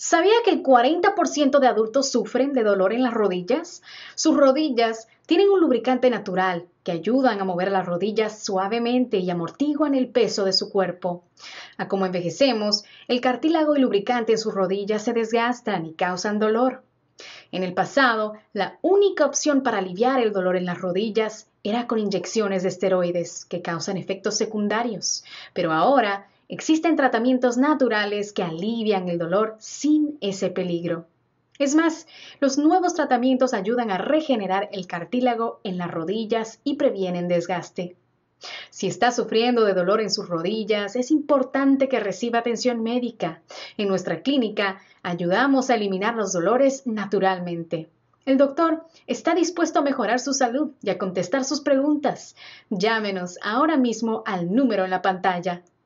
¿Sabía que el 40% de adultos sufren de dolor en las rodillas? Sus rodillas tienen un lubricante natural que ayudan a mover las rodillas suavemente y amortiguan el peso de su cuerpo. A como envejecemos, el cartílago y lubricante en sus rodillas se desgastan y causan dolor. En el pasado, la única opción para aliviar el dolor en las rodillas era con inyecciones de esteroides que causan efectos secundarios, pero ahora existen tratamientos naturales que alivian el dolor sin ese peligro. Es más, los nuevos tratamientos ayudan a regenerar el cartílago en las rodillas y previenen desgaste. Si está sufriendo de dolor en sus rodillas, es importante que reciba atención médica. En nuestra clínica ayudamos a eliminar los dolores naturalmente. El doctor está dispuesto a mejorar su salud y a contestar sus preguntas. Llámenos ahora mismo al número en la pantalla.